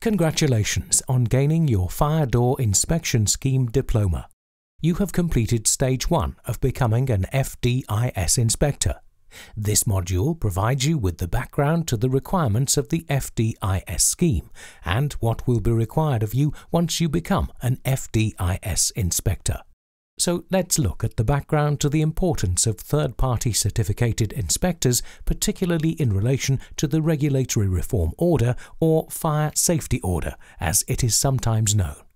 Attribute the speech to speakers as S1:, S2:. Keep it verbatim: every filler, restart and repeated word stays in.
S1: Congratulations on gaining your Fire Door Inspection Scheme Diploma. You have completed Stage one of becoming an F D I S inspector. This module provides you with the background to the requirements of the F D I S scheme and what will be required of you once you become an F D I S inspector. So let's look at the background to the importance of third-party certificated inspectors, particularly in relation to the Regulatory Reform Order, or Fire Safety Order, as it is sometimes known.